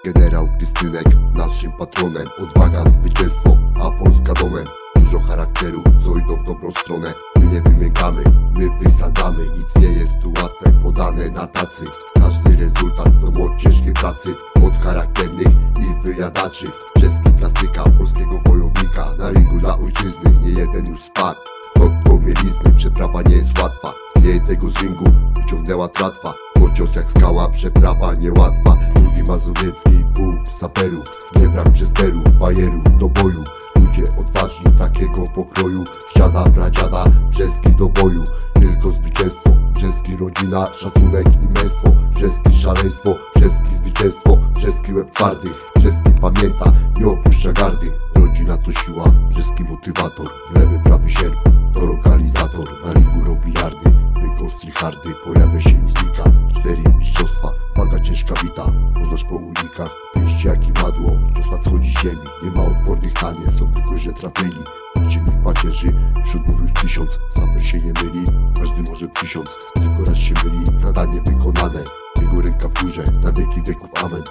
Generał Krystynek, naszym patronem. Odwaga, zwycięstwo, a Polska domem. Dużo charakterów, co idą w dobrą stronę. My nie wymiękamy, my wysadzamy. Nic nie jest tu łatwe, podane na tacy. Każdy rezultat to moc ciężkiej pracy. Od charakternych i wyjadaczy. Czeski klasyka, polskiego wojownika. Na ringu dla ojczyzny, nie jeden już spadł. Od pomielizny, przeprawa nie jest łatwa. Nie tego z ringu wyciągnęła tratwa. Pociąg jak skała, przeprawa niełatwa. Drugi mazowiecki, pół saperów. Nie brak przesterów, bajerów do boju. Ludzie odważni takiego pokroju. Dziada, pradziada, brzeski do boju. Tylko zwycięstwo, brzeski rodzina, szacunek i męstwo. Brzeski szaleństwo, brzeski zwycięstwo. Brzeski łeb twardy, brzeski pamięta, nie opuszcza gardy. Rodzina to siła, brzeski motywator. Lewy, prawy sierp, to lokalizator. Na ringu robi jardy, byk ostry hardy. Pojawia się i znika, 4 mistrzostwa. Waga ciężka wita, poznasz po unikach. Pięści jak i madło, cios nadchodzi z ziemi. Nie ma odpornych na nie, są tylko że trafili. Dziennik pacierzy, przód mówił 1000. Saper się nie myli, każdy może przysiąc. Tylko raz się myli, zadanie wykonane. Jego ręka w górze, na wieki wieków amen.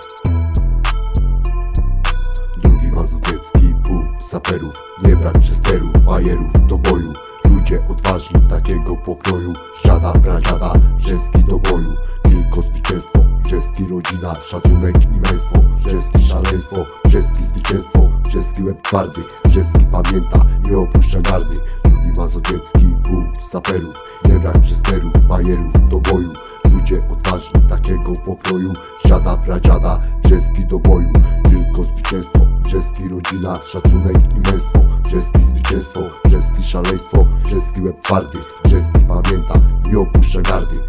Drugi mazowiecki, pół saperów. Nie brak przesterów, bajerów do boju. Ludzie odważni takiego pokroju. Dziada, pradziada, brzeski do boju. Tylko zwycięstwo, brzeski rodzina, szacunek i męstwo. Brzeski szaleństwo, brzeski zwycięstwo. Brzeski łeb twardy, brzeski pamięta, nie opuszcza gardy. Drugi mazowiecki, pół saperów. Nie brak przesterów, bajerów do boju. Ludzie odważni takiego pokroju. Dziada, pradziada, brzeski do boju. Tylko zwycięstwo, brzeski rodzina, szacunek i męstwo. Brzeski zwycięstwo, brzeski szaleństwo. Brzeski łeb twardy, brzeski pamięta, nie opuszcza gardy.